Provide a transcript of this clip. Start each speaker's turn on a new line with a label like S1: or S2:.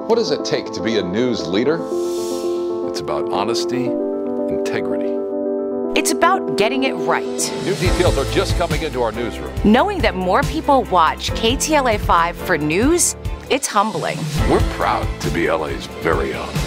S1: What does it take to be a news leader?
S2: It's about honesty, integrity.
S3: It's about getting it right.
S2: New details are just coming into our newsroom.
S3: Knowing that more people watch KTLA 5 for news, it's humbling.
S2: We're proud to be LA's very own.